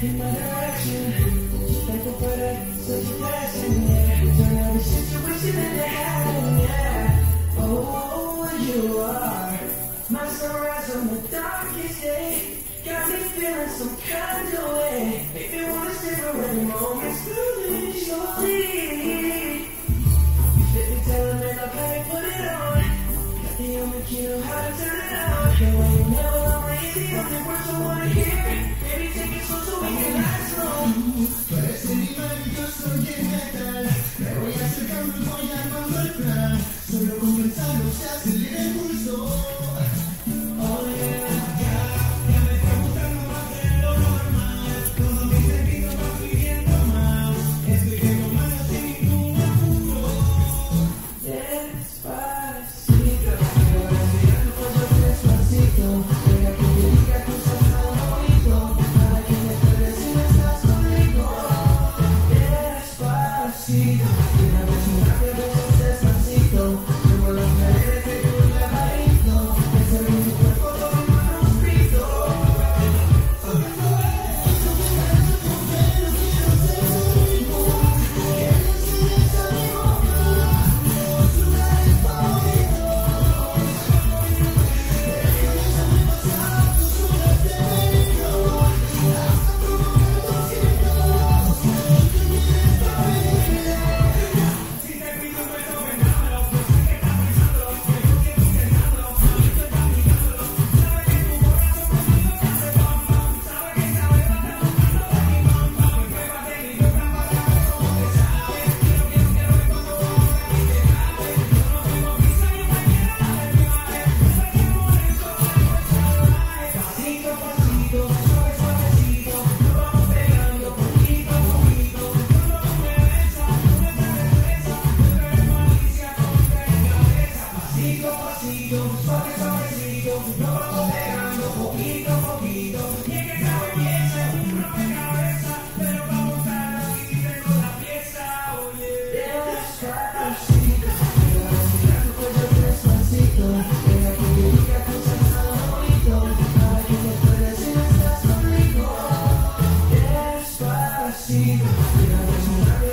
in my direction. Thankful for that, such a blessing, yeah. Turn every situation into heaven, yeah. Oh, you are my sunrise on the darkest day. Got me feeling some kind of way. If you wanna savor every moment, slowly, surely. Let me tell them that I play, put it on. Got the only key to how to turn it on. Can't wait, you never know my easy. Only words I wanna hear. Baby, take it slow so we can last long. Parece mi maravilloso y es metal. Me voy acercando y voy armando el plan. Solo con pensarlo se acelera el pulso. Oh yeah. Despacito,